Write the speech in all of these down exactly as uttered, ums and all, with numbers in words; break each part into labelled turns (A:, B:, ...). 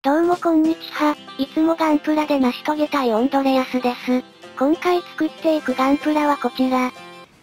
A: どうもこんにちは。いつもガンプラで成し遂げたいオンドレアスです。今回作っていくガンプラはこちら。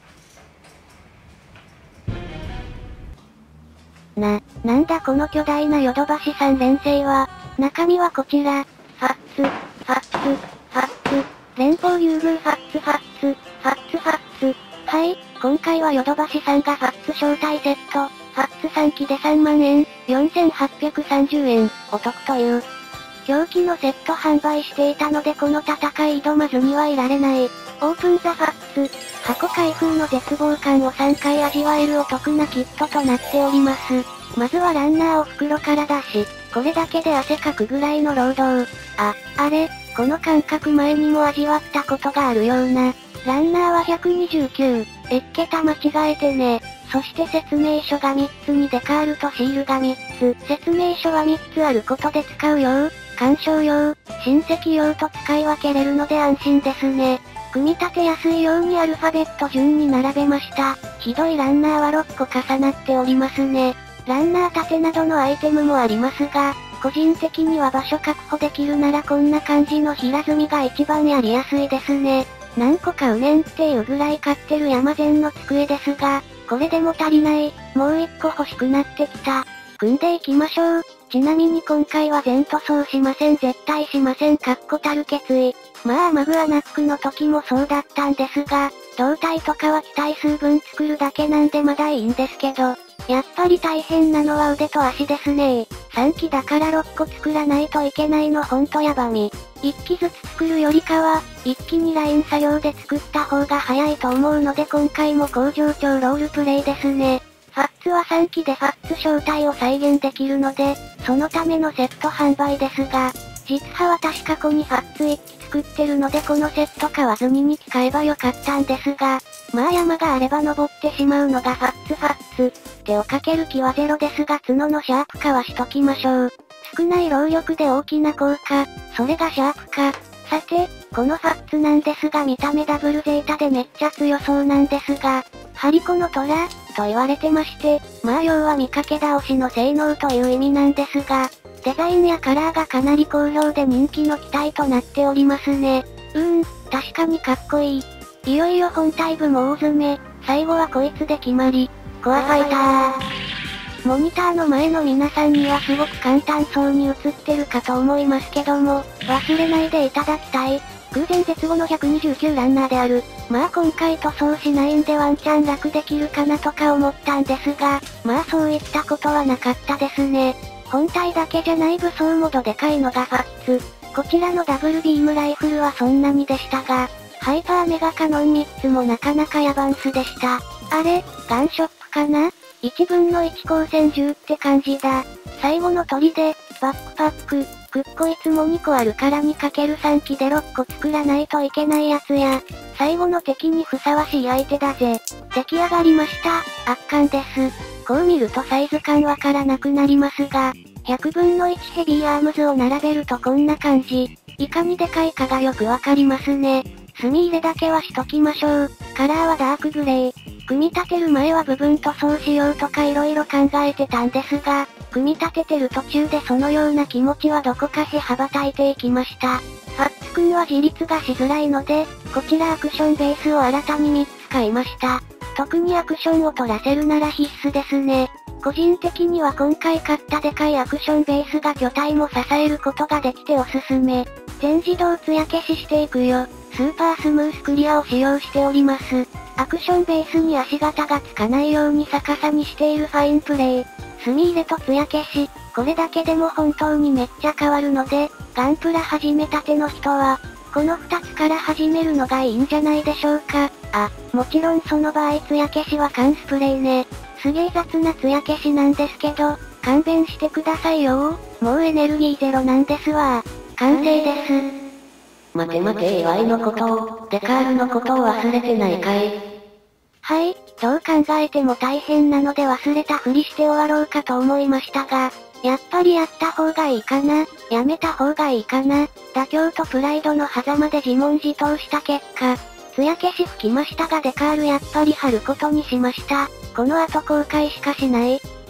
A: な、なんだこの巨大なヨドバシさん連星は。中身はこちら。ファッツ、ファッツ、ファッツ、連邦優遇ファッツファッツ、ファッツファッツ。はい、今回はヨドバシさんがファッツ招待セット、ファッツさんきでさんまんえん、よんせんはっぴゃくさんじゅうえん、お得という。表記のセット販売していたのでこの戦い挑まずにはいられない。オープンザファッツ。箱開封の絶望感をさんかい味わえるお得なキットとなっております。まずはランナーを袋から出し、これだけで汗かくぐらいの労働。あ、あれ、この感覚前にも味わったことがあるような。ランナーはひゃくにじゅうきゅう。えっけた間違えてね。そして説明書がみっつにデカールとシールがみっつ。説明書はみっつあることで使う用、鑑賞用、親戚用と使い分けれるので安心ですね。組み立てやすいようにアルファベット順に並べました。ひどいランナーはろっこ重なっておりますね。ランナー盾などのアイテムもありますが、個人的には場所確保できるならこんな感じの平積みが一番やりやすいですね。何個買うねんっていうぐらい買ってる山善の机ですが、これでも足りない、もう一個欲しくなってきた。組んでいきましょう。ちなみに今回は全塗装しません絶対しません確固たる決意。まあマグアナックの時もそうだったんですが、胴体とかは機体数分作るだけなんでまだいいんですけど、やっぱり大変なのは腕と足ですねー。さんきだからろっこ作らないといけないのほんとやばみ。いっきずつ作るよりかは、一気にライン作業で作った方が早いと思うので今回も工場長ロールプレイですね。ファッツはさんきでファッツ正体を再現できるので、そのためのセット販売ですが、実は私過去にファッツいっき作ってるのでこのセット買わずににき買えばよかったんですが、まあ山があれば登ってしまうのがファッツファッツ。手をかける気はゼロですが角のシャープ化はしときましょう。少ない労力で大きな効果、それがシャープ化。さて、このファッツなんですが見た目ダブルゼータでめっちゃ強そうなんですが、ハリコの虎と言われてまして、まあ要は見かけ倒しの性能という意味なんですが、デザインやカラーがかなり好評で人気の機体となっておりますね。うーん、確かにかっこいい。いよいよ本体部も大詰め、最後はこいつで決まり。コアファイター。モニターの前の皆さんにはすごく簡単そうに映ってるかと思いますけども、忘れないでいただきたい。空前絶後のひゃくにじゅうきゅうランナーである。まあ今回塗装しないんでワンチャン楽できるかなとか思ったんですが、まあそういったことはなかったですね。本体だけじゃない武装もどでかいのがファッツ。こちらのダブルビームライフルはそんなにでしたが、ハイパーメガカノンみっつもなかなかヤバンスでした。あれ、ガンショップかな ?いちぶんのいち光線銃って感じだ。最後の砦、バックパック、くっこいつもにこあるから にかけるさん 機でろっこ作らないといけないやつや、最後の敵にふさわしい相手だぜ。出来上がりました。圧巻です。こう見るとサイズ感わからなくなりますが、ひゃくぶんのいちヘビーアームズを並べるとこんな感じ。いかにでかいかがよくわかりますね。墨入れだけはしときましょう。カラーはダークグレー。組み立てる前は部分塗装しようとか色々考えてたんですが、組み立ててる途中でそのような気持ちはどこかへ羽ばたいていきました。ファッツくんは自立がしづらいので、こちらアクションベースを新たにみっつ買いました。特にアクションを取らせるなら必須ですね。個人的には今回買ったでかいアクションベースが巨体も支えることができておすすめ。全自動艶消ししていくよ。スーパースムースクリアを使用しております。アクションベースに足型がつかないように逆さにしているファインプレイ。墨入れと艶消し、これだけでも本当にめっちゃ変わるので、ガンプラ始めたての人は、このふたつから始めるのがいいんじゃないでしょうか。あ、もちろんその場合艶消しは缶スプレーね。すげえ雑な艶消しなんですけど、勘弁してくださいよー。もうエネルギーゼロなんですわー。完成です。
B: 待て待て エーワイ のことを、デカールのことを忘れてないかい。
A: はい、どう考えても大変なので忘れたふりして終わろうかと思いましたが、やっぱりやった方がいいかな、やめた方がいいかな、妥協とプライドの狭間で自問自答した結果、艶消し吹きましたがデカールやっぱり貼ることにしました。この後後悔しかしない。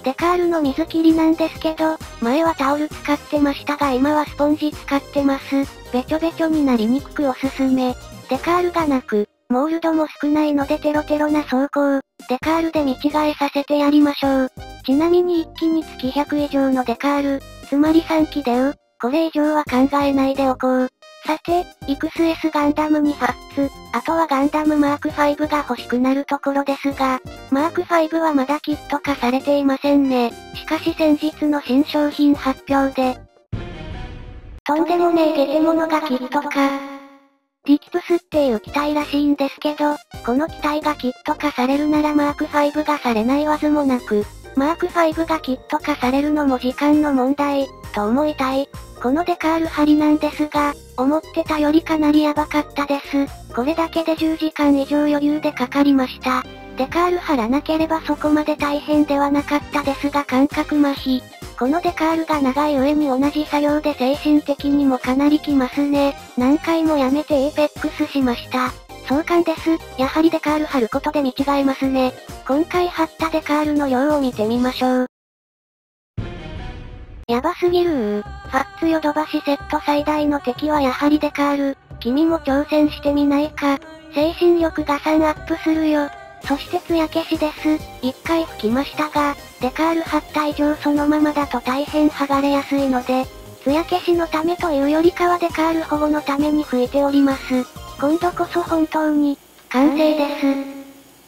A: デカールの水切りなんですけど、前はタオル使ってましたが今はスポンジ使ってます。べちょべちょになりにくくおすすめ。デカールがなく、モールドも少ないのでテロテロな走行。デカールで見違えさせてやりましょう。ちなみにいっきにつきひゃく以上のデカール、つまりさんきでう。これ以上は考えないでおこう。さて、イクスエス ガンダムにファッツ、あとはガンダムマークファイブが欲しくなるところですが、マークファイブはまだキット化されていませんね。しかし先日の新商品発表で、とんでもねえゲテモノがキット化。ディキプスっていう機体らしいんですけど、この機体がキット化されるならマークファイブがされないわずもなく、マークファイブがキット化されるのも時間の問題、と思いたい。このデカール貼りなんですが、思ってたよりかなりヤバかったです。これだけでじゅうじかん以上余裕でかかりました。デカール貼らなければそこまで大変ではなかったですが感覚麻痺。このデカールが長い上に同じ作業で精神的にもかなりきますね。何回もやめてエーペックスしました。壮観です。やはりデカール貼ることで見違えますね。今回貼ったデカールの量を見てみましょう。やばすぎるー。ファッツヨドバシセット最大の敵はやはりデカール。君も挑戦してみないか。精神力がさんアップするよ。そして艶消しです。一回拭きましたが、デカール貼った以上そのままだと大変剥がれやすいので、艶消しのためというよりかはデカール保護のために拭いております。今度こそ本当に、完成です。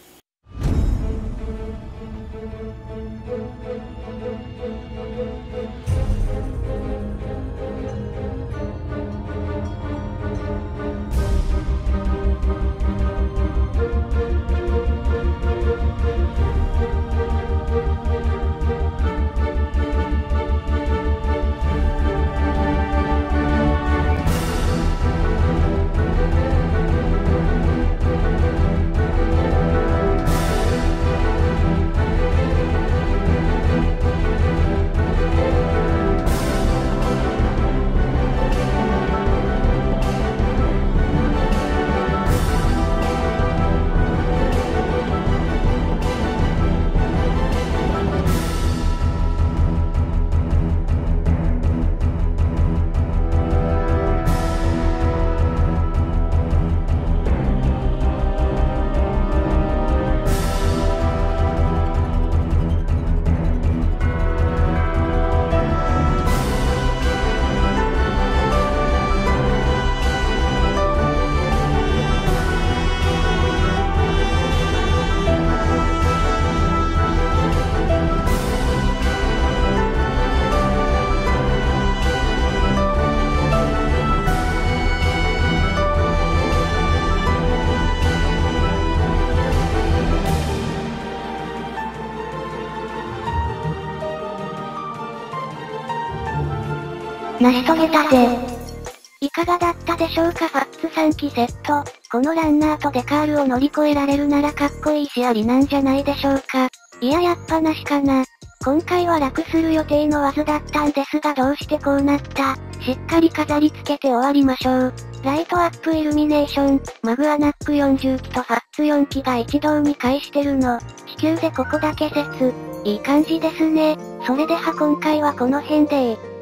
A: 成し遂げたぜ。いかがだったでしょうかファッツさんきセット。このランナーとデカールを乗り越えられるならかっこいいしありなんじゃないでしょうか。いややっぱなしかな。今回は楽する予定の技だったんですがどうしてこうなった。しっかり飾り付けて終わりましょう。ライトアップイルミネーション、マグアナックよんじゅうきとファッツよんきが一堂に会してるの。地球でここだけ説。いい感じですね。それでは今回はこの辺で